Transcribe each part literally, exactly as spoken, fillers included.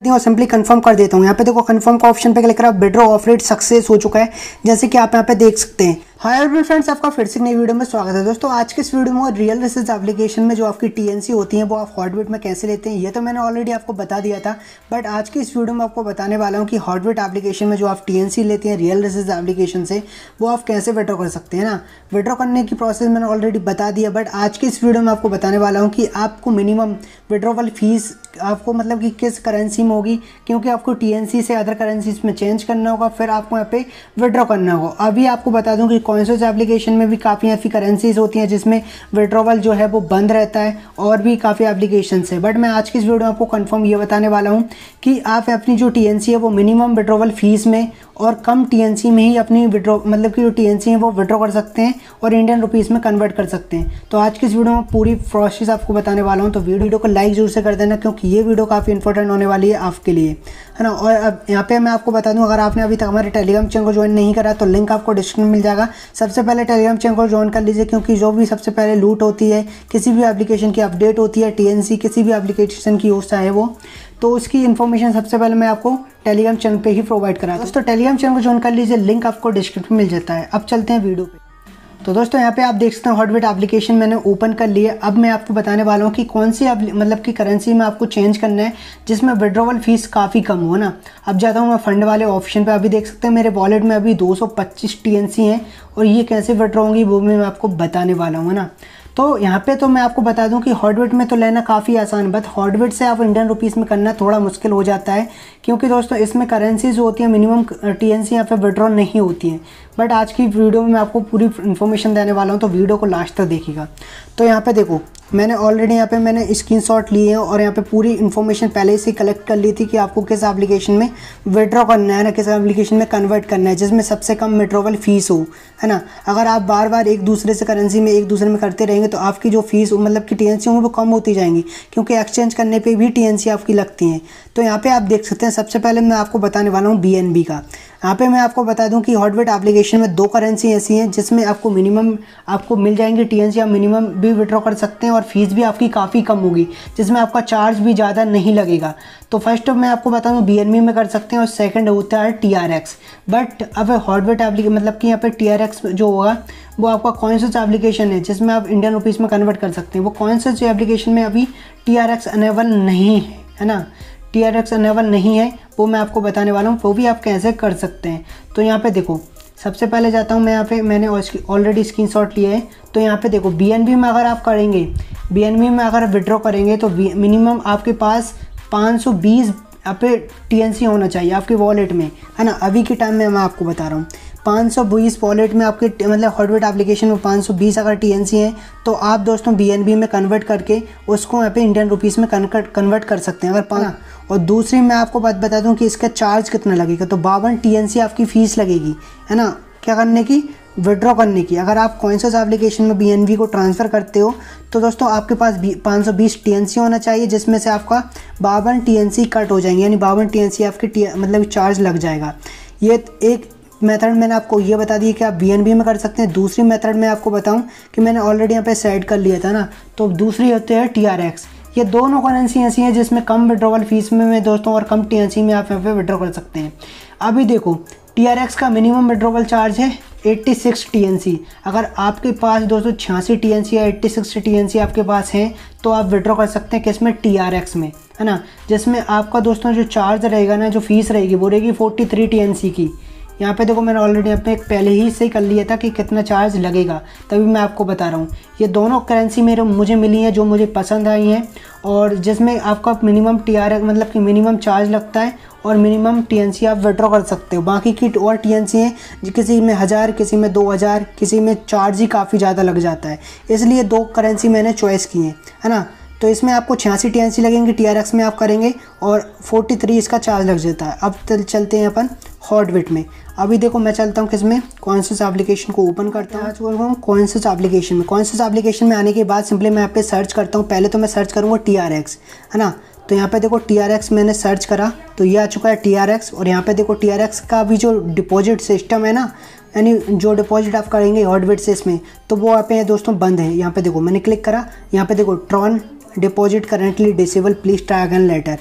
और simply confirm कर देता हूँ। यहाँ पे देखो कंफर्म का ऑप्शन पे क्लिक करा, विड्रॉ ऑफ रेट सक्सेस हो चुका है, जैसे कि आप यहाँ पे देख सकते हैं। हाय एवरीवन फ्रेंड्स, आपका फिर से नई वीडियो में स्वागत है। दोस्तों आज के इस वीडियो में रियल रिसर्च एप्लीकेशन में जो आपकी टीएनसी होती है वो आप हॉटबिट में कैसे लेते हैं ये तो मैंने ऑलरेडी आपको बता दिया था, बट आज की इस वीडियो में आपको बताने वाला हूँ कि हॉटबिट एप्लीकेशन में जो आप टीएनसी लेते हैं रियल रिसर्च एप्लीकेशन से वो आप कैसे विड्रॉ कर सकते हैं ना। विड्रॉ करने की प्रोसेस मैंने ऑलरेडी बता दिया, बट आज की इस वीडियो में आपको बताने वाला हूँ कि आपको मिनिमम विड्रॉवल फीस आपको मतलब कि किस करेंसी में होगी, क्योंकि आपको टीएनसी से अदर करेंसीज में चेंज करना होगा, फिर आपको यहाँ पे विड्रॉ करना होगा। अभी आपको बता दूं कि कॉइनसोर्स एप्लीकेशन में भी काफ़ी ऐसी करेंसीज होती हैं जिसमें विड्रॉवल जो है वो बंद रहता है, और भी काफ़ी एप्लीकेशन है। बट मैं आज की इस वीडियो में आपको कंफर्म ये बताने वाला हूँ कि आप अपनी जो टीएनसी है वो मिनिमम विड्रॉवल फीस में और कम टीएनसी में ही अपनी विड्रॉ मतलब कि जो टीएनसी है वो विड्रॉ कर सकते हैं और इंडियन रुपीस में कन्वर्ट कर सकते हैं। तो आज की इस वीडियो में पूरी प्रोसेस आपको बताने वाला हूँ, तो वीडियो को लाइक जरूर से कर देना, क्योंकि ये वीडियो काफ़ी इंपॉर्टेंट होने वाली है आपके लिए, है ना। और अब यहाँ पे मैं आपको बता दूँ, अगर आपने अभी तक हमारे टेलीग्राम चैनल को ज्वाइन नहीं करा तो लिंक आपको डिस्क्रिप्शन में मिल जाएगा। सबसे पहले टेलीग्राम चैनल को ज्वाइन कर लीजिए, क्योंकि जो भी सबसे पहले लूट होती है, किसी भी एप्लीकेशन की अपडेट होती है, टीएनसी किसी भी एप्लीकेशन की हो चाहे वो, तो उसकी इन्फॉर्मेशन सबसे पहले मैं आपको टेलीग्राम चैनल पे ही प्रोवाइड करा दोस्तों। टेलीग्राम चैनल को ज्वाइन कर लीजिए, लिंक आपको डिस्क्रिप्शन में मिल जाता है। अब चलते हैं वीडियो पे। तो दोस्तों यहाँ पे आप देख सकते हैं हॉटबिट एप्लीकेशन मैंने ओपन कर लिया। अब मैं आपको बताने वाला हूँ कि कौन सी मतलब कि करेंसी में आपको चेंज करना है जिसमें विड्रॉवल फीस काफ़ी कम हो ना। अब जाता हूँ मैं फंड वाले ऑप्शन पे। अभी देख सकते हैं मेरे वॉलेट में अभी दो सौ पच्चीस टीएनसी हैं, और ये कैसे विड्रॉ होंगी वो मैं आपको बताने वाला हूँ, है ना। तो यहाँ पे तो मैं आपको बता दूं कि हॉटबिट में तो लेना काफ़ी आसान, बट हॉटबिट से आप इंडियन रुपीस में करना थोड़ा मुश्किल हो जाता है, क्योंकि दोस्तों इसमें करेंसीज होती हैं मिनिमम टीएनसी यहाँ पे विड्रॉ नहीं होती हैं। बट आज की वीडियो में मैं आपको पूरी इन्फॉर्मेशन देने वाला हूँ, तो वीडियो को लास्ट तक देखिएगा। तो यहाँ पे देखो मैंने ऑलरेडी यहाँ पे मैंने स्क्रीनशॉट लिए हैं, और यहाँ पे पूरी इन्फॉर्मेशन पहले से कलेक्ट कर ली थी कि आपको किस एप्लीकेशन में विड्रॉ करना है ना, किस एप्लीकेशन में कन्वर्ट करना है जिसमें सबसे कम विड्रॉवल फीस हो, है ना। अगर आप बार बार एक दूसरे से करेंसी में एक दूसरे में करते रहेंगे तो आपकी जो फीस मतलब कि टीएनसी होंगी वो कम होती जाएंगी, क्योंकि एक्सचेंज करने पे भी टीएनसी आपकी लगती हैं। तो यहाँ पे आप देख सकते हैं, सबसे पहले मैं आपको बताने वाला हूँ बीएनबी का। यहाँ पे मैं आपको बता दूं कि हॉटबिट एप्लीकेशन में दो करेंसी ऐसी हैं जिसमें आपको मिनिमम आपको मिल जाएंगी टीएनसी, आप मिनिमम भी विड्रॉ कर सकते हैं और फीस भी आपकी काफ़ी कम होगी, जिसमें आपका चार्ज भी ज़्यादा नहीं लगेगा। तो फर्स्ट मैं आपको बता दूं बीएनबी में कर सकते हैं, और सेकंड होता है टीआरएक्स। बट अब हॉटबिट एप्लीकेशन मतलब कि यहाँ पे टीआरएक्स जो होगा वो आपका कॉइनसोर्स एप्लीकेशन है जिसमें आप इंडियन रुपीज़ में कन्वर्ट कर सकते हैं। वो कॉइनसोर्स एप्लीकेशन में अभी टीआरएक्स अनेबल नहीं है, है ना। टीआरएक्स अनेबल नहीं है, वो मैं आपको बताने वाला हूँ, वो भी आप कैसे कर सकते हैं। तो यहाँ पे देखो सबसे पहले जाता हूँ मैं, यहाँ पे मैंने ऑलरेडी स्क्रीनशॉट लिया है। तो यहाँ पे देखो बीएनबी में अगर आप करेंगे, बीएनबी में अगर विड्रॉ करेंगे तो मिनिमम आपके पास पाँच सौ बीस पे टीएनसी होना चाहिए आपके वॉलेट में, है ना। अभी के टाइम में मैं आपको बता रहा हूँ पाँच सौ बीस वॉलेट में आपके मतलब हॉटबिट एप्लीकेशन में पाँच सौ बीस अगर टीएनसी है तो आप दोस्तों बीएनबी में कन्वर्ट करके उसको यहाँ पे इंडियन रुपीस में कन्वर्ट कन्वर्ट कर सकते हैं अगर पाना। और दूसरी मैं आपको बात बता दूं कि इसका चार्ज कितना लगेगा। तो बावन टीएनसी आपकी फ़ीस लगेगी, है ना, क्या करने की, विड्रॉ करने की। अगर आप कॉइनसोर्स एप्लीकेशन में बीएनबी को ट्रांसफ़र करते हो तो दोस्तों आपके पास पाँच सौ बीस टीएनसी होना चाहिए, जिसमें से आपका बावन टीएनसी कट हो जाएंगे, यानी बावन टीएनसी आपके मतलब चार्ज लग जाएगा। ये एक मेथड मैंने आपको ये बता दी कि आप बीएनबी में कर सकते हैं। दूसरी मेथड मैं आपको बताऊं कि मैंने ऑलरेडी यहाँ पे सेट कर लिया था ना, तो दूसरी होती है टीआरएक्स। ये दोनों करेंसी ऐसी हैं जिसमें कम विड्रॉवल फीस में, में दोस्तों और कम टीएनसी में आप यहाँ पे विड्रॉ कर सकते हैं। अभी देखो टीआरएक्स का मिनिमम विड्रॉवल चार्ज है छियासी टीएनसी। अगर आपके पास दोस्तों छियासी टीएनसी या छियासी टीएनसी आपके पास हैं तो आप विड्रॉ कर सकते हैं किसमें, टीआरएक्स में, है ना। जिसमें आपका दोस्तों जो चार्ज रहेगा ना, जो फीस रहेगी वो रहेगी तैंतालीस टीएनसी की। यहाँ पे देखो मैंने ऑलरेडी यहाँ पे पहले ही से कर लिया था कि कितना चार्ज लगेगा, तभी मैं आपको बता रहा हूँ। ये दोनों करेंसी मेरे मुझे मिली हैं जो मुझे पसंद आई हैं, और जिसमें आपका मिनिमम टीआरएक्स मतलब कि मिनिमम चार्ज लगता है और मिनिमम टीएनसी आप विड्रॉ कर सकते हो। बाकी की और टीएनसी हैं किसी में हज़ार, किसी में दो हज़ार, किसी में चार्ज ही काफ़ी ज़्यादा लग जाता है, इसलिए दो करेंसी मैंने चॉइस की है, है ना। तो इसमें आपको छियासी टीएनसी लगेंगे टीआरएक्स में आप करेंगे, और तैंतालीस इसका चार्ज लग जाता है। अब चलते हैं अपन हॉटबिट में। अभी देखो मैं चलता हूँ किसमें, कॉइनसोर्स एप्लीकेशन को ओपन करता हूँ। आज बोल रहा हूँ कॉइनसोर्स एप्लीकेशन में। कॉइनसोर्स एप्लीकेशन में आने के बाद सिंपली मैं यहाँ पे सर्च करता हूँ। पहले तो मैं सर्च करूँगा टीआरएक्स, है ना। तो यहाँ पे देखो टीआरएक्स मैंने सर्च करा तो ये आ चुका है टीआरएक्स। और यहाँ पे देखो टीआरएक्स का भी जो डिपॉजिट सिस्टम है ना, यानी जो डिपॉजिट आप करेंगे हॉटबिट से इसमें, तो वो यहाँ पे दोस्तों बंद है। यहाँ पे देखो मैंने क्लिक करा, यहाँ पे देखो Tron deposit currently disable please try again later,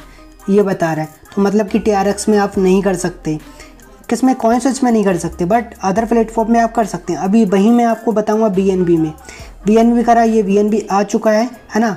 ये बता रहा है, तो मतलब कि टी आर एक्स में आप नहीं कर सकते, किस में कॉइन स्विच में नहीं कर सकते, बट अदर प्लेटफॉर्म में आप कर सकते हैं। अभी वहीं मैं आपको बताऊंगा बी एन बी में, बी एन बी करा, ये बी एन बी आ चुका है है ना।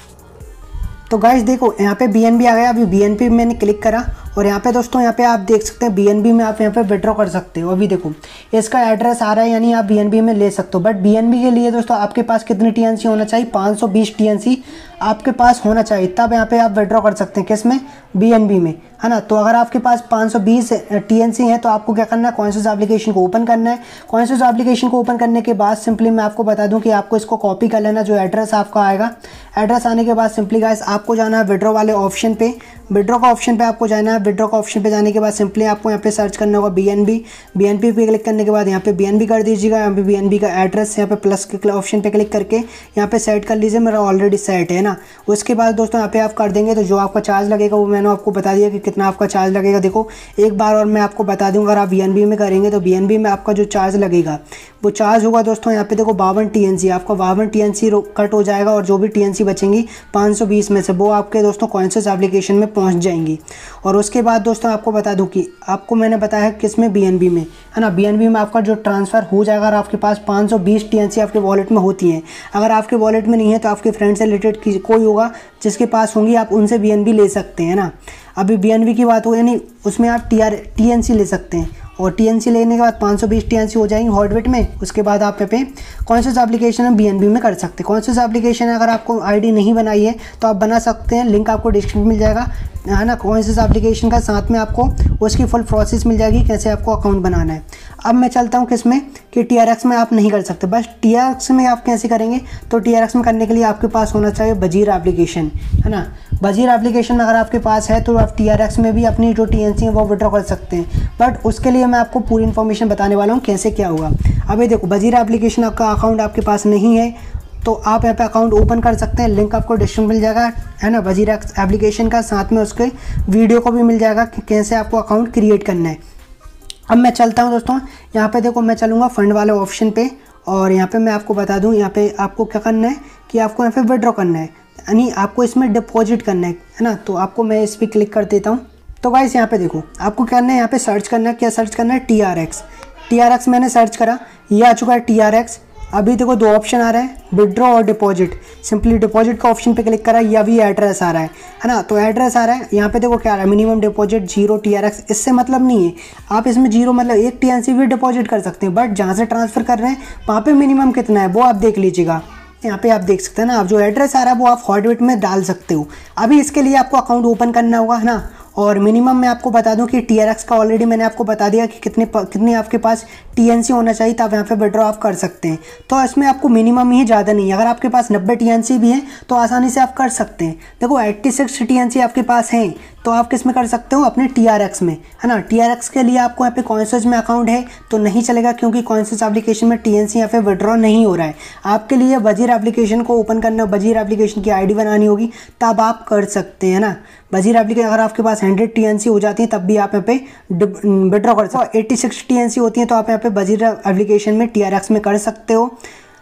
तो गाइस देखो यहाँ पे बी एन बी आ गया, अभी बी एन बी मैंने क्लिक करा और यहाँ पे दोस्तों यहाँ पे आप देख सकते हैं बी एन बी में आप यहाँ पे विड्रॉ कर सकते हो। अभी देखो इसका एड्रेस आ रहा है, यानी आप बी एन बी में ले सकते हो, बट बी एन बी के लिए दोस्तों आपके पास कितनी टी एन सी होना चाहिए, पाँच सौ बीस टी एन सी आपके पास होना चाहिए, तब यहाँ पे आप विड्रॉ कर सकते हैं, किसमें, बी एन बी में, है ना। तो अगर आपके पास पाँच सौ बीस टी एन सी है तो आपको क्या करना है, कॉइनस्विच एप्लीकेशन को ओपन करना है। कॉइनस्विच एप्लीकेशन को ओपन करने के बाद सिंपली मैं आपको बता दूं कि आपको इसको कॉपी कर लेना, जो एड्रेस आपका आएगा। एड्रेस आने के बाद सिंपली गाइस आपको जाना है विड्रॉ वाले ऑप्शन पे, विड्रॉ का ऑप्शन पे आपको जाना है। विड्रॉ का ऑप्शन पे जाने के बाद सिंपली आपको यहाँ पे सर्च करना होगा B N B, B N B पे क्लिक करने के बाद यहाँ पे बी एन बी कर दीजिएगा। यहाँ पे बी एन बी का एड्रेस यहाँ पे प्लस के ऑप्शन पे क्लिक करके यहाँ पे सेट कर लीजिए, मेरा ऑलरेडी सेट है ना। उसके बाद दोस्तों यहाँ पे आप कर देंगे तो जो आपका चार्ज लगेगा वो मैंने आपको बता दिया कि कितना आपका चार्ज लगेगा। देखो एक बार और मैं आपको बता दूँ, अगर आप बी एन बी में करेंगे तो बी एन बी में आपका जो चार्ज लगेगा वो चार्ज होगा दोस्तों यहाँ पे देखो बावन टी एन सी, आपका बावन टी एन सी कट हो जाएगा और जो भी टी एन सी बचेंगी पाँच सौ बीस में से वो आपके दोस्तों कॉइनस्विच एप्लीकेशन में पहुँच जाएंगी। और उसके बाद दोस्तों आपको बता दूं कि आपको मैंने बताया है किस में, बी एन बी में, है ना। बी एन बी में आपका जो ट्रांसफ़र हो जाएगा, अगर आपके पास पाँच सौ बीस टी एन सी आपके वॉलेट में होती हैं, अगर आपके वॉलेट में नहीं है तो आपके फ्रेंड से रिलेटेड कोई होगा जिसके पास होंगी, आप उनसे बी एन बी ले सकते हैं ना। अभी बी एन बी की बात हो, यानी उसमें आप T R T N C ले सकते हैं और टी एन सी लेने के बाद पाँच सौ बीस टी एन सी हो जाएंगी हॉटबिट में। उसके बाद आप पे कॉइनस्विच एप्लीकेशन में बी एन बी में कर सकते हैं। कॉइनस्विच एप्लीकेशन अगर आपको आईडी नहीं बनाई है तो आप बना सकते हैं, लिंक आपको डिस्क्रिप्शन में मिल जाएगा, है ना। कॉइनस्विच एप्लीकेशन का साथ में आपको उसकी फुल प्रोसेस मिल जाएगी कैसे आपको अकाउंट बनाना है। अब मैं चलता हूँ किस में, कि टी आर एक्स में आप नहीं कर सकते। बस टी आर एक्स में आप कैसे करेंगे, तो टी आर एक्स में करने के लिए आपके पास होना चाहिए वजीर एप्लीकेशन, है ना। वजीर एप्लीकेशन अगर आपके पास है तो आप टी आर एक्स में भी अपनी जो टी एन सी है वो विड्रॉ कर सकते हैं, बट उसके लिए मैं आपको पूरी इन्फॉर्मेशन बताने वाला हूँ कैसे क्या होगा। अभी देखो वजीर एप्लीकेशन आपका अकाउंट आपके पास नहीं है तो आप यहाँ पे अकाउंट ओपन कर सकते हैं, लिंक आपको डिस्क्रिप्शन मिल जाएगा, है ना, वजीर एप्लीकेशन का, साथ में उसके वीडियो को भी मिल जाएगा कि कैसे आपको अकाउंट क्रिएट करना है। अब मैं चलता हूँ दोस्तों, यहाँ पे देखो मैं चलूँगा फंड वाले ऑप्शन पे और यहाँ पे मैं आपको बता दूँ यहाँ पे आपको क्या करना है कि आपको यहाँ पे विड्रॉ करना है, यानी आपको इसमें डिपॉजिट करना है, है ना। तो आपको मैं इस पर क्लिक कर देता हूँ। तो गाइस यहाँ पे देखो आपको क्या करना है, यहाँ पे सर्च करना है, क्या सर्च करना है, T R X. T R X मैंने सर्च करा, ये आ चुका है टी आर एक्स। अभी देखो दो ऑप्शन आ रहे हैं, विड्रॉ और डिपॉजिट। सिंपली डिपॉजिट का ऑप्शन पे क्लिक करा, या भी एड्रेस आ रहा है, है ना। तो एड्रेस आ रहा है, यहाँ पे देखो क्या आ रहा है, minimum deposit zero T R X. इससे मतलब नहीं है, आप इसमें जीरो मतलब एक टी एन सी भी डिपॉजिट कर सकते हैं, बट जहाँ से ट्रांसफ़र कर रहे हैं वहाँ पे मिनिमम कितना है वो आप देख लीजिएगा। यहाँ पे आप देख सकते हैं ना, आप जो एड्रेस आ रहा है वो आप हॉटबिट में डाल सकते हो। अभी इसके लिए आपको अकाउंट ओपन करना होगा, है ना। और मिनिमम मैं आपको बता दूं कि टी आर एक्स का ऑलरेडी मैंने आपको बता दिया कि कितने कितनी आपके पास टी एन सी होना चाहिए, तब यहाँ पे विड्रॉ आप कर सकते हैं। तो इसमें आपको मिनिमम ही ज़्यादा नहीं है, अगर आपके पास नब्बे टी एन सी भी है तो आसानी से आप कर सकते हैं। देखो छियासी टी एन सी आपके पास हैं तो आप किस में कर सकते हो, अपने टी आर एक्स में, है ना। टी आर एक्स के लिए आपको यहाँ पे कॉइनस्विच में अकाउंट है तो नहीं चलेगा, क्योंकि कॉइनस्विच एप्लीकेशन में टी एन सी यहाँ पे विड्रॉ नहीं हो रहा है। आपके लिए वजीर एप्लीकेशन को ओपन करना, वजीर एप्लीकेशन की आईडी बनानी होगी, तब आप कर सकते हैं ना। वजीर एप्लीकेशन अगर आपके पास हंड्रेड टी एन सी हो जाती है तब भी आप यहाँ पे विड्रॉ कर सकते हो। Eighty six T N C होती है तो आप यहाँ पे वजीर एप्लीकेशन में टी आर एक्स में कर सकते हो।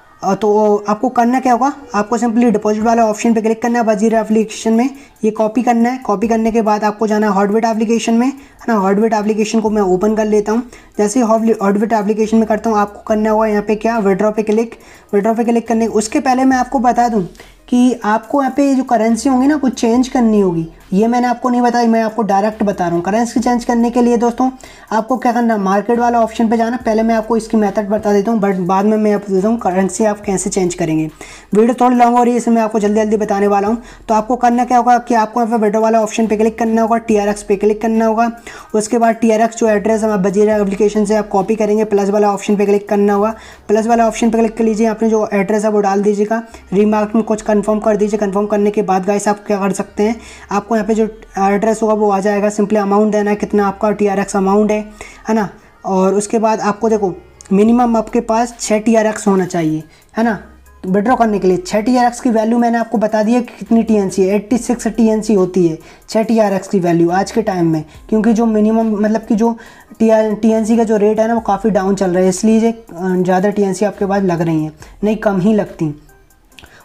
तो आपको करना क्या होगा, आपको सिंपली डिपॉजिट वाले ऑप्शन पे क्लिक करना है, वजीर एप्लीकेशन में ये कॉपी करना है। कॉपी करने के बाद आपको जाना है हॉटबिट एप्लीकेशन में, है ना। हॉटबिट एप्लीकेशन को मैं ओपन कर लेता हूँ। जैसे ही हॉटबिट एप्लीकेशन में करता हूँ, आपको करना होगा यहाँ पे क्या, विड्रॉ पे क्लिक। विड्रॉ पे क्लिक करने उसके पहले मैं आपको बता दूँ कि आपको यहाँ पे जो करेंसी होंगी ना कुछ चेंज करनी होगी, ये मैंने आपको नहीं बताया, मैं आपको डायरेक्ट बता रहा हूँ। करेंसी चेंज करने के लिए दोस्तों आपको क्या करना है, मार्केट वाला ऑप्शन पे जाना। पहले मैं आपको इसकी मेथड बता देता हूँ, बट बाद में मैं आपको देता हूँ करेंसी आप कैसे चेंज करेंगे। वीडियो थोड़ी लॉन्ग हो रही है, इसमें मैं आपको जल्दी जल्दी बताने वाला हूँ। तो आपको करना क्या होगा कि आपको यहाँ पे विड्रॉ वाला ऑप्शन पे क्लिक करना होगा, टी आर एक्स पे क्लिक करना होगा। उसके बाद टी आर एक्स जो एड्रेस है वजीर एप्लीकेशन से आप कॉपी करेंगे, प्लस वाला ऑप्शन पे क्लिक करना होगा। प्लस वाला ऑप्शन पे क्लिक कर लीजिए, आपने जो एड्रेस है वो डाल दीजिएगा, रिमार्क में कुछ कन्फर्म कर दीजिए। कन्फर्म करने के बाद गाइस आप क्या कर सकते हैं, आपको यहाँ पे जो एड्रेस होगा वो आ जाएगा, सिंपली अमाउंट देना है, कितना आपका टी आर एक्स अमाउंट है, है ना। और उसके बाद आपको देखो मिनिमम आपके पास छः टी आर एक्स होना चाहिए, है ना, विड्रॉ करने के लिए। छः टी आर एक्स की वैल्यू मैंने आपको बता दी है कि कितनी टी एन सी है, eighty six T N C होती है छः टी आर एक्स की वैल्यू आज के टाइम में, क्योंकि जो मिनिमम मतलब कि जो T R T N C का जो रेट है ना वो काफ़ी डाउन चल रहा है, इसलिए ज़्यादा टी एन सी आपके पास लग रही हैं, नहीं कम ही लगती।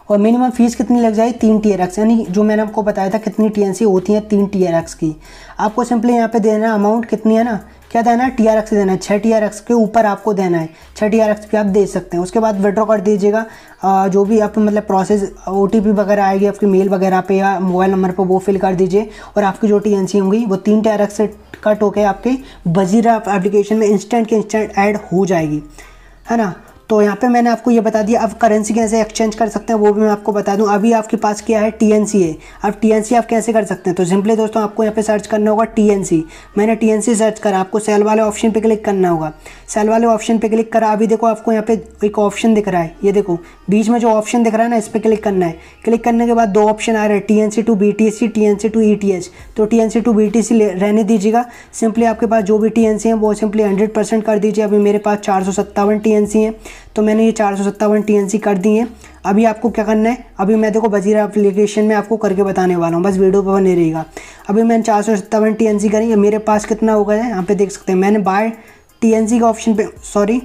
और मिनिमम फीस कितनी लग जाएगी, तीन टी आर एक्स, यानी जो मैंने आपको बताया था कितनी टी एन सी होती हैं, तीन टी आर एक्स की। आपको सिंपली यहाँ पे देना अमाउंट कितनी है ना, क्या देना है, टी आर एक्स देना है, छः टी आर एक्स के ऊपर आपको देना है, छः टी आर एक्स भी आप दे सकते हैं। उसके बाद विड्रॉ कर दीजिएगा। जो भी आप मतलब प्रोसेस ओ टी पी वगैरह आएगी आपकी मेल वगैरह पे या मोबाइल नंबर पर, वो फिल कर दीजिए और आपकी जो टी एन सी होंगी वो तीन टी आर एक्स से कट होकर आपके बजीरा एप्लीकेशन में इंस्टेंट के इंस्टेंट ऐड हो जाएगी, है ना। तो यहाँ पे मैंने आपको ये बता दिया। अब करेंसी कैसे एक्सचेंज कर सकते हैं वो भी मैं आपको बता दूं। अभी आपके पास क्या है, टीएनसी है। अब टीएनसी आप कैसे कर सकते हैं, तो सिंपली दोस्तों आपको यहाँ पे सर्च करना होगा टीएनसी। मैंने टीएनसी सर्च करा, आपको सेल वाले ऑप्शन पे क्लिक करना होगा। सेल वाले ऑप्शन पे क्लिक करा, अभी देखो आपको यहाँ पे एक ऑप्शन दिख रहा है, ये देखो बीच में जो ऑप्शन दिख रहा है ना, इस पर क्लिक करना है। क्लिक करने के बाद दो ऑप्शन आ रहे हैं, TNC to BTC, TNC to ETH. तो टीएनसी टू बीटीसी रहने दीजिएगा। सिंपली आपके पास जो भी टीएनसी है वो सिंपली हंड्रेड परसेंट कर दीजिए। अभी मेरे पास चार सौ सत्तावन टीएनसी है, तो मैंने ये चार सौ सत्तावन टीएनसी कर दी है। अभी आपको क्या करना है, अभी मैं देखो बजीरा एप्लीकेशन में आपको करके बताने वाला हूँ, बस वीडियो पर बने रहेगा। अभी मैंने चार सौ सत्तावन टीएनसी करी, मेरे पास कितना हो गया है यहाँ पे देख सकते हैं। मैंने बाय टीएनसी का ऑप्शन पे, सॉरी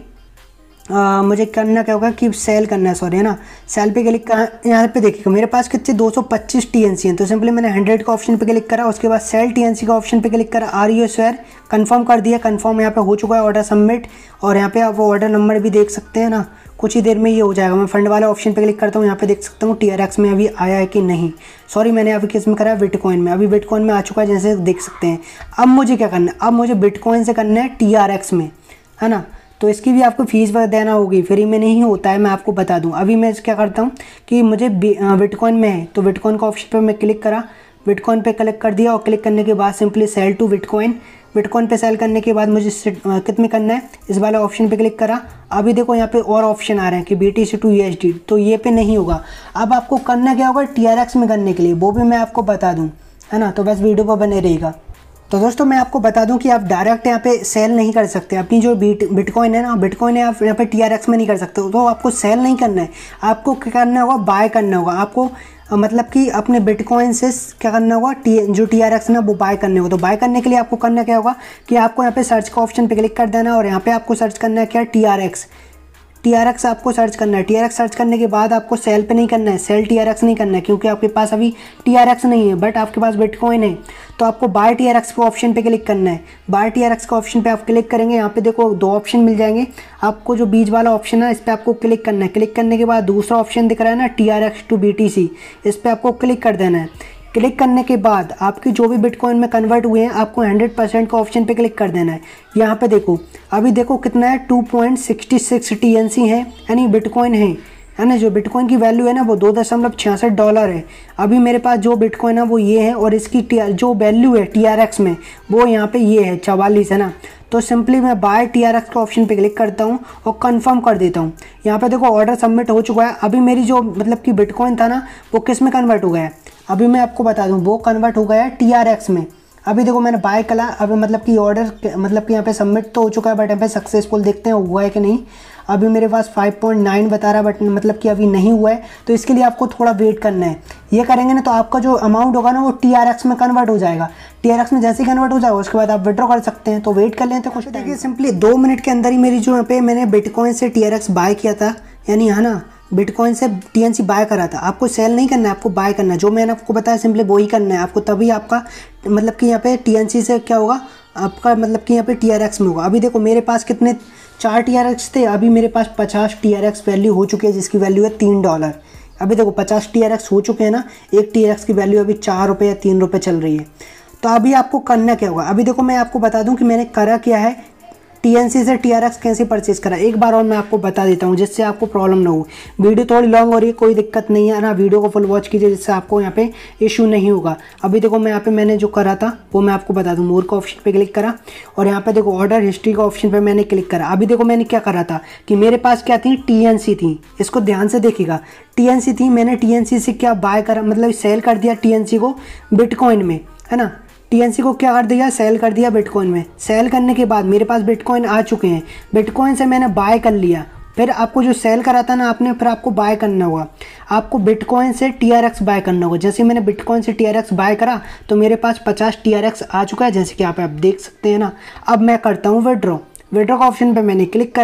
आ, मुझे करना क्या होगा कि सेल करना है, सॉरी है ना। सेल पे क्लिक करा, यहाँ पे देखिएगा मेरे पास कितने दो सौ पच्चीस टीएनसी हैं। तो सिंपली मैंने हंड्रेड का ऑप्शन पे क्लिक करा, उसके बाद सेल टीएनसी का ऑप्शन पे क्लिक करा, आर यू स्वेयर कंफर्म कर दिया। कंफर्म यहाँ पे हो चुका है, ऑर्डर सबमिट। और यहाँ पे आप वो ऑर्डर नंबर भी देख सकते हैं ना, कुछ ही देर में ये हो जाएगा। मैं फंड वाले ऑप्शन पे क्लिक करता हूँ, यहाँ पे देख सकता हूँ टी आर एक्स में अभी आया है कि नहीं। सॉरी मैंने अभी किस में करा है, बिटकॉइन में। अभी बिटकॉइन में आ चुका है जैसे देख सकते हैं। अब मुझे क्या करना है, अब मुझे बिटकॉइन से करना है टी आर एक्स में, है ना। तो इसकी भी आपको फीस देना होगी, फ्री में नहीं होता है, मैं आपको बता दूं। अभी मैं क्या करता हूं कि मुझे बिटकॉइन में है, तो बिटकॉइन का ऑप्शन पे मैं क्लिक करा, बिटकॉइन पे क्लिक कर दिया और क्लिक करने के बाद simply sell to bitcoin. Bitcoin पे सेल करने के बाद मुझे कितने करना है, इस वाले ऑप्शन पे क्लिक करा। अभी देखो यहाँ पे और ऑप्शन आ रहे हैं कि B T C to U S D, तो ये पे नहीं होगा। अब आपको करना क्या होगा, टी आर एक्स में करने के लिए, वो भी मैं आपको बता दूँ, है ना। तो बस वीडियो पर बने रहेगा। तो दोस्तों मैं आपको बता दूं कि आप डायरेक्ट यहाँ पे सेल नहीं कर सकते अपनी जो बीट बिटकॉइन है ना, बिटकॉइन है, आप यहाँ पे टीआरएक्स में नहीं कर सकते। तो आपको सेल नहीं करना है, आपको क्या करना होगा, बाय करना होगा। आपको मतलब कि अपने बिटकॉइन से क्या करना होगा, टी जो टी आर एक्स ना वो बाय करने होगा। तो बाय करने के लिए आपको करना क्या होगा कि आपको यहाँ पे सर्च का ऑप्शन पे क्लिक कर देना और यहाँ पे आपको सर्च करना है क्या, T R X. T R X आपको सर्च करना है। टी आर एक्स सर्च करने के बाद आपको सेल पे नहीं करना है, सेल टी आर एक्स नहीं करना है, क्योंकि आपके पास अभी टी आर एक्स नहीं है, बट आपके पास बिटकॉइन है। तो आपको बाय टी आर एक्स के ऑप्शन पे क्लिक करना है। बाय टी आर एक्स के ऑप्शन पे आप क्लिक करेंगे, यहाँ पे देखो दो ऑप्शन मिल जाएंगे आपको। जो बीच वाला ऑप्शन है इस पर आपको क्लिक करना है। क्लिक करने के बाद दूसरा ऑप्शन दिख रहा है ना, T R X to B T C, इस पर आपको क्लिक कर देना है। क्लिक करने के बाद आपकी जो भी बिटकॉइन में कन्वर्ट हुए हैं, आपको हंड्रेड परसेंट का ऑप्शन पे क्लिक कर देना है। यहाँ पे देखो अभी देखो कितना है, two point six six TNC है, यानी बिटकॉइन है, है ना। जो बिटकॉइन की वैल्यू है ना वो दो दशमलव छियासठ डॉलर है। अभी मेरे पास जो बिटकॉइन है वो ये है, और इसकी जो वैल्यू है टी आर एक्स में वो यहाँ पे ये है चवालीस, है ना। तो सिंपली मैं बाय टी आर एक्स के ऑप्शन पे क्लिक करता हूँ और कंफर्म कर देता हूँ। यहाँ पे देखो ऑर्डर सबमिट हो चुका है। अभी मेरी जो मतलब कि बिटकॉइन था ना वो किस में कन्वर्ट हो गया है, अभी मैं आपको बता दूँ, वो कन्वर्ट हो गया है टी आर एक्स में। अभी देखो मैंने बाय करा, अभी मतलब कि ऑर्डर मतलब कि यहाँ पे सबमिट तो हो चुका है, बट यहाँ पे सक्सेसफुल देखते हैं हुआ है कि नहीं। अभी मेरे पास फाइव पॉइंट नाइन बता रहा है, बट मतलब कि अभी नहीं हुआ है। तो इसके लिए आपको थोड़ा वेट करना है। ये करेंगे ना तो आपका जो अमाउंट होगा ना वो टी आर एक्स में कन्वर्ट हो जाएगा। टी आर एक्स में जैसे ही कन्वर्ट हो जाएगा उसके बाद आप विड्रॉ कर सकते हैं। तो वेट कर लें। तो कुछ देखिए सिंपली दो मिनट के अंदर ही मेरी जो यहाँ पे मैंने बिटकॉइन से टी आर एक्स बाय किया था, यानी है ना, बिटकॉइन से टीएनसी बाय करा था। आपको सेल नहीं करना है, आपको बाय करना है। जो मैंने आपको बताया सिंपली वो ही करना है आपको, तभी आपका मतलब कि यहाँ पे टीएनसी से क्या होगा आपका, मतलब कि यहाँ पे टीआरएक्स में होगा। अभी देखो मेरे पास कितने चार टीआरएक्स थे, अभी मेरे पास पचास टीआरएक्स वैल्यू हो चुकी है, जिसकी वैल्यू है तीन डॉलर। अभी देखो पचास टीआरएक्स हो चुके हैं ना, एक टीआरएक्स की वैल्यू अभी चार रुपये या तीन रुपये चल रही है। तो अभी आपको करना क्या होगा, अभी देखो मैं आपको बता दूँ कि मैंने करा क्या है, टीएनसी से टीआरएक्स कैसे परचेज करा। एक बार और मैं आपको बता देता हूँ जिससे आपको प्रॉब्लम ना हो। वीडियो थोड़ी लॉन्ग हो रही है, कोई दिक्कत नहीं है ना, वीडियो को फुल वॉच कीजिए जिससे आपको यहाँ पे इशू नहीं होगा। अभी देखो मैं यहाँ पे मैंने जो करा था वो मैं आपको बता दूँ। मोर का ऑप्शन पे क्लिक करा और यहाँ पे देखो ऑर्डर हिस्ट्री का ऑप्शन पे मैंने क्लिक करा। अभी देखो मैंने क्या करा था कि मेरे पास क्या थी, टीएनसी थी। इसको ध्यान से देखिएगा, टीएनसी थी। मैंने टीएनसी से क्या बाय करा, मतलब सेल कर दिया टीएनसी को बिटकॉइन में, है ना। टीएनसी को क्या कर दिया, सेल कर दिया बिटकॉइन में। सेल करने के बाद मेरे पास बिटकॉइन आ चुके हैं, बिटकॉइन से मैंने बाय कर लिया। फिर आपको जो सेल करा था ना आपने, फिर आपको बाय करना होगा। आपको बिटकॉइन से टीआरएक्स बाय करना होगा। जैसे मैंने बिटकॉइन से टीआरएक्स बाय करा तो मेरे पास पचास टीआरएक्स आ चुका है, जैसे कि आप आप देख सकते हैं ना। अब मैं करता हूँ विड्रॉ। विड्रॉ का ऑप्शन पे मैंने क्लिक करा,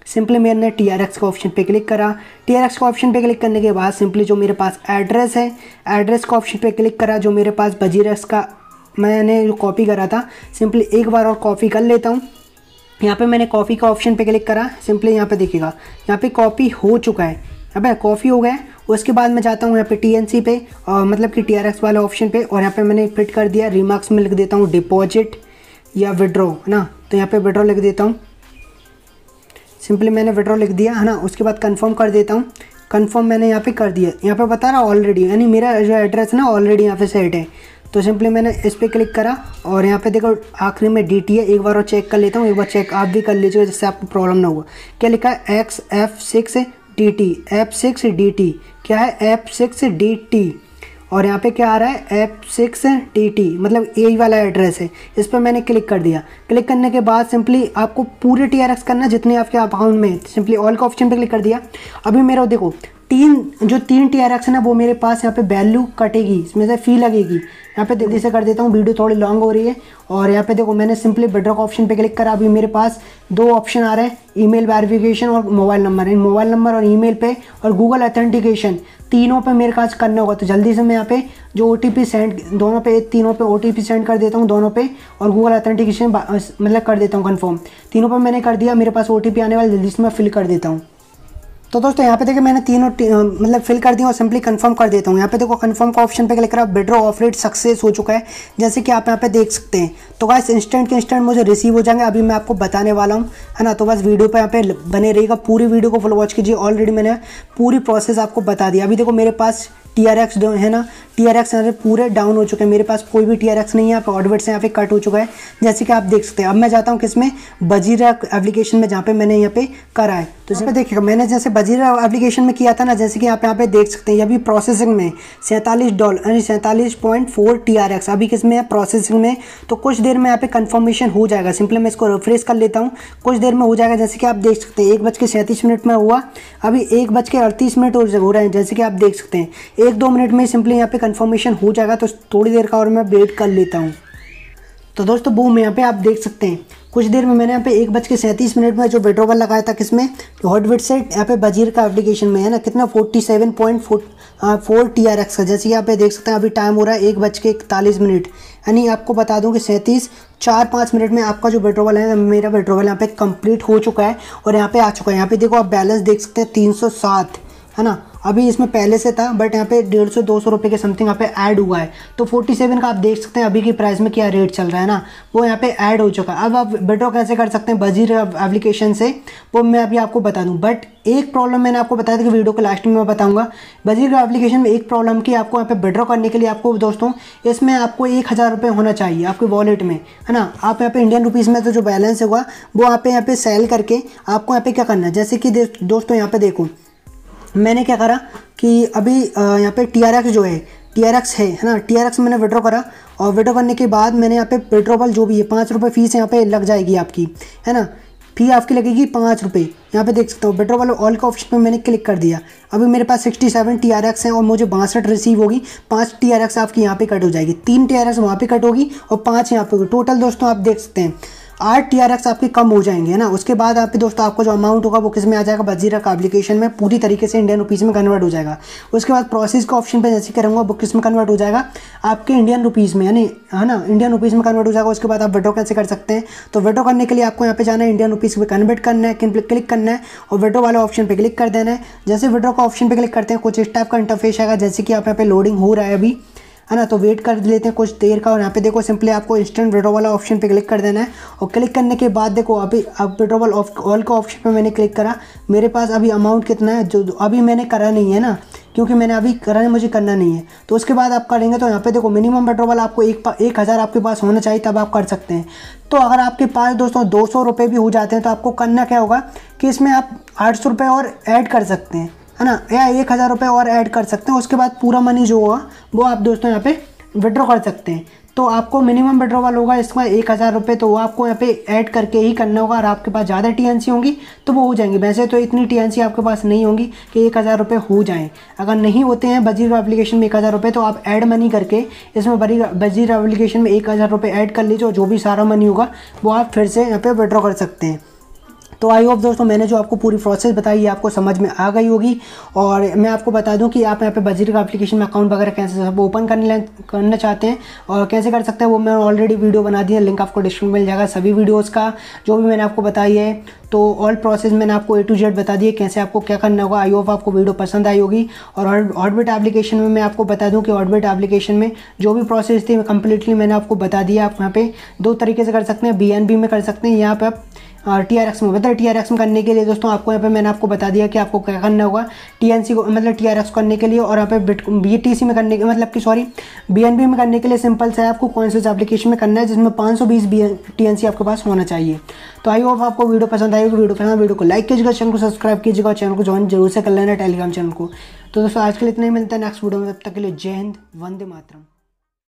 सिंपली मैंने टी आर एक्स का ऑप्शन पे क्लिक करा। टी आर एक्स का ऑप्शन पे क्लिक करने के बाद सिंपली जो मेरे पास एड्रेस है, एड्रेस का ऑप्शन पे क्लिक करा। जो मेरे पास वजीरक्स का मैंने जो कॉपी करा था, सिंपली एक बार और कॉपी कर लेता हूँ। यहाँ पे मैंने कॉपी का ऑप्शन पे क्लिक करा। सिंपली यहाँ पे देखिएगा, यहाँ पे कॉपी हो चुका है। यहाँ पे कॉपी हो गया है। उसके बाद मैं जाता हूँ यहाँ पे टी एन सी पे, और मतलब कि टी आर एक्स वाले ऑप्शन पे, और यहाँ पे मैंने फिट कर दिया। रिमार्क्स में लिख देता हूँ डिपॉजिट या विड्रॉ, है ना। तो यहाँ पे विड्रॉ लिख देता हूँ। सिंपली मैंने विड्रॉ लिख दिया, है ना। उसके बाद कंफर्म कर देता हूँ। कंफर्म मैंने यहाँ पे कर दिया। यहाँ पे बता रहा ऑलरेडी, यानी मेरा जो एड्रेस ना ऑलरेडी यहाँ पे सेट है। तो सिंपली मैंने इस पर क्लिक करा, और यहाँ पे देखो आखिरी में डी टी है। एक बार और चेक कर लेता हूँ, एक बार चेक आप भी कर लीजिएगा जिससे आपको प्रॉब्लम ना हो। क्या लिखा है? X F six D T, F six D T. क्या है? F six D T. और यहाँ पे क्या आ रहा है? एफ सिक्स डी टी, मतलब यही वाला एड्रेस है। इस पर मैंने क्लिक कर दिया। क्लिक करने के बाद सिंपली आपको पूरे टी आर एक्स करना, जितने आपके अकाउंट में। सिंपली ऑल का ऑप्शन पे क्लिक कर दिया। अभी मेरा देखो तीन जो तीन टी आर एक्स है ना, वो मेरे पास यहाँ पे वैल्यू कटेगी, इसमें से फ़ी लगेगी। यहाँ पे जल्दी से कर देता हूँ, वीडियो थोड़ी लॉन्ग हो रही है। और यहाँ पे देखो मैंने सिंपली विड्रॉ का ऑप्शन पे क्लिक करा। अभी मेरे पास दो ऑप्शन आ रहे हैं, ईमेल वेरिफिकेशन और मोबाइल नंबर। इन मोबाइल नंबर और ईमेल पे और गूगल ऑथेंटिकेशन तीनों पे मेरे पास करना होगा। तो जल्दी से मैं यहाँ पे जो ओ टी पी सेंड, दोनों पे तीनों पे ओ टी पी सेंड कर देता हूँ दोनों पे, और गूगल ऑथेंटिकेशन मतलब कर देता हूँ कन्फर्म। तीनों पे मैंने कर दिया। मेरे पास ओ टी पी आने वाला, जल्दी से मैं फिल कर देता हूँ। तो दोस्तों यहाँ पे देखिए मैंने तीनों मतलब फिल कर दिया और सिंपली कंफर्म कर देता हूँ। यहाँ पे देखो कंफर्म का ऑप्शन पे क्लिक करा, विड्रॉ ऑफरेट सक्सेस हो चुका है, जैसे कि आप यहाँ पे देख सकते हैं। तो गाइस इंस्टेंट के इंस्टेंट मुझे रिसीव हो जाएंगे, अभी मैं आपको बताने वाला हूँ, है ना। तो बस वीडियो पे यहाँ पे बने रहिएगा, पूरी वीडियो को फुल वॉच कीजिए। ऑलरेडी मैंने पूरी प्रोसेस आपको बता दिया। अभी देखो मेरे पास टी आर एक्स जो है ना, टी आर एक्स यहाँ पे पूरे डाउन हो चुके हैं। मेरे पास कोई भी टी आर एक्स नहीं है। यहाँ पे ऑडबिट से यहाँ पे कट हो चुका है, जैसे कि आप देख सकते हैं। अब मैं जाता हूँ किसमें, बजीरा एप्लीकेशन में, जहाँ पे मैंने यहाँ पे करा है। तो यहाँ पे देखिएगा मैंने जैसे बजीरा एप्लीकेशन में किया था ना, जैसे कि आप यहाँ पे देख सकते हैं अभी प्रोसेसिंग में सैंतालीस डॉलर यानी सैंतालीस point four T R X अभी किसमें है, प्रोसेसिंग में। तो कुछ देर में यहाँ पे कन्फर्मेशन हो जाएगा। सिंपली मैं इसको रिफ्रेश कर लेता हूँ, कुछ देर में हो जाएगा। जैसे कि आप देख सकते हैं एक बज के सैंतीस मिनट में हुआ, अभी एक बज के अड़तीस मिनट हो रहे हैं, जैसे कि आप देख सकते हैं। एक दो मिनट में सिंपली यहाँ पे कन्फर्मेशन हो जाएगा। तो थोड़ी देर का और मैं वेट कर लेता हूँ। तो दोस्तों बूम, यहाँ पे आप देख सकते हैं कुछ देर में मैंने यहाँ पे एक बज के सैंतीस मिनट में जो विड्रॉवल लगाया था किसमें, हॉटबिट से यहाँ पे बजीर का एप्लीकेशन में, है ना। कितना forty seven point four T R X का, जैसे कि यहाँ पे देख सकते हैं। अभी टाइम हो रहा है एक बज के इकतालीस मिनट, यानी आपको बता दूं कि सैंतीस चार पाँच मिनट में आपका जो विड्रॉवल है, मेरा विड्रॉवल यहाँ पे कंप्लीट हो चुका है और यहाँ पे आ चुका है। यहाँ पे देखो आप बैलेंस देख सकते हैं तीन सौ सात, है ना। अभी इसमें पहले से था, बट यहाँ पे डेढ़ सौ दो सौ रुपये के समथिंग यहाँ पे ऐड हुआ है। तो सैंतालीस का आप देख सकते हैं अभी की प्राइस में क्या रेट चल रहा है ना, वो यहाँ पे ऐड हो चुका है। अब आप विड्रॉ कैसे कर सकते हैं बजीर एप्लीकेशन से, वो मैं अभी आपको बता दूं। बट एक प्रॉब्लम मैंने आपको बताया था कि वीडियो को लास्ट में मैं बताऊंगा। बजीर एप्लीकेशन में एक प्रॉब्लम की, आपको यहाँ पे विड्रॉ करने के लिए आपको दोस्तों इसमें आपको एक हज़ार रुपये होना चाहिए आपके वॉलेट में, है ना। आप यहाँ पे इंडियन रुपीज़ में तो जो बैलेंस होगा वो आप यहाँ पे सेल करके आपको यहाँ पे क्या करना है, जैसे कि दोस्तों यहाँ पे देखो मैंने क्या करा कि अभी यहाँ पे टी आर एक्स जो है टी आर एक्स है है ना, टी आर एक्स मैंने विड्रॉ करा और विड्रॉ करने के बाद मैंने यहाँ पे विड्रॉवल जो भी है पाँच रुपये फीस यहाँ पे लग जाएगी आपकी, है ना। फी आपकी लगेगी पाँच रुपये। यहाँ पे देख सकते हो विड्रॉवल ऑल का ऑप्शन पे मैंने क्लिक कर दिया। अभी मेरे पास sixty seven T R X हैं और मुझे बासठ रिसीव होगी। पाँच टी आर एक्स आपकी यहाँ पे कट हो जाएगी, तीन टी आर एक्स वहाँ पे कट होगी और पाँच यहाँ पे। टोटल दोस्तों आप देख सकते हैं आठ टी आर एक्स आपके कम हो जाएंगे, है ना। उसके बाद आपके दोस्तों आपको जो अमाउंट होगा वो किस में आ जाएगा, बजीरा का एप्लीकेशन में पूरी तरीके से इंडियन रुपीज़ में कन्वर्ट हो जाएगा। उसके बाद प्रोसेस का ऑप्शन पे जैसे करूँगा वो किस में कन्वर्ट हो जाएगा, आपके इंडियन रुपीज़ में, यानी है ना इंडियन रुपीज़ में कन्वर्ट हो जाएगा। उसके बाद आप विड्रॉ कैसे कर सकते हैं, तो विड्रॉ करने के लिए आपको यहाँ पे जाना है, इंडियन रुपीज़ में कन्वर्ट करना है, क्लिक करना है और विड्रॉ वाले ऑप्शन पर क्लिक कर देना है। जैसे विड्रॉ का ऑप्शन पर क्लिक करते हैं कुछ इस टाइप का इंटरफेस आएगा, जैसे कि आप यहाँ पे लोडिंग हो रहा है अभी, है ना। तो वेट कर लेते हैं कुछ देर का। और यहाँ पे देखो सिंपली आपको इंस्टेंट विड्रॉ वाला ऑप्शन पे क्लिक कर देना है और क्लिक करने के बाद देखो अभी अब विड्रॉवल ऑल का ऑप्शन पे मैंने क्लिक करा। मेरे पास अभी अमाउंट कितना है जो अभी मैंने करा नहीं है ना, क्योंकि मैंने अभी करा नहीं, मुझे करना नहीं है। तो उसके बाद आप करेंगे तो यहाँ पे देखो मिनिमम विड्रॉवल आपको एक एक हज़ार आपके पास होना चाहिए, तब आप कर सकते हैं। तो अगर आपके पास दोस्तों दो सौ रुपये भी हो जाते हैं तो आपको करना क्या होगा कि इसमें आप आठ सौ रुपये और ऐड कर सकते हैं, है ना, या एक हज़ार रुपये और ऐड कर सकते हैं। उसके बाद पूरा मनी जो होगा वो आप दोस्तों यहाँ पे विड्रॉ कर सकते हैं। तो आपको मिनिमम विड्रॉवल होगा इसमें एक हज़ार रुपये, तो वो आपको यहाँ पे ऐड करके ही करना होगा। और आपके पास ज़्यादा टी एन सी होंगी तो वो हो जाएंगी। वैसे तो इतनी टी एन सी आपके पास नहीं होंगी कि एक हज़ार रुपये हो जाएँ। अगर नहीं होते हैं बजीर एप्लीकेशन में एक हज़ार रुपये, तो आप ऐड मनी करके इसमें बड़ी बजीर एप्लीकेशन में एक हज़ार रुपये ऐड कर लीजिए और जो भी सारा मनी होगा वो आप फिर से यहाँ पर विड्रॉ कर सकते हैं। तो आई होप दोस्तों मैंने जो आपको पूरी प्रोसेस बताई है आपको समझ में आ गई होगी। और मैं आपको बता दूं कि आप यहाँ पे बजीर का एप्लीकेशन में अकाउंट वगैरह कैसे सब ओपन करने करना चाहते हैं और कैसे कर सकते हैं, वो मैं ऑलरेडी वीडियो बना दी है, लिंक आपको डिस्क्रिप्शन में मिल जाएगा सभी वीडियोज़ का जो भी मैंने आपको बताई है। तो ऑल प्रोसेस मैंने आपको ए टू जेड बता दिए कैसे आपको क्या करना होगा। आई होप आपको वीडियो पसंद आई होगी। और ऑर्बिट एप्लीकेशन में मैं आपको बता दूं कि ऑर्बिट एप्लीकेशन में जो भी प्रोसेस थी कंप्लीटली मैंने आपको बता दिया। आप यहाँ पे दो तरीके से कर सकते हैं, बी एन बी में कर सकते हैं, यहाँ पे आप टी आर एक्स में मतलब टी आर एक्स में करने के लिए दोस्तों आपको यहाँ पे मैंने आपको बता दिया कि आपको क्या करना होगा टी एन सी को मतलब टी आर एक्स करने के लिए। और यहाँ पे बिट बी टी सी में करने के मतलब कि सॉरी बी एन बी में करने के लिए सिंपल से आपको कौन से एप्लीकेशन में करना है जिसमें पाँच सौ बीस टी एन सी आपके पास होना चाहिए। तो आई होप आपको वीडियो पसंद आएगी। वीडियो पसंद वीडियो को लाइक कीजिएगा, चैनल को सब्सक्राइब कीजिएगा और चैनल को ज्वाइन जरूर से कर लेना टेलीग्राम चैनल को। तो दोस्तों आज के लिए इतना ही, मिलता है नेक्स्ट वीडियो में, तब तक के लिए जय हिंद, वंदे मातरम।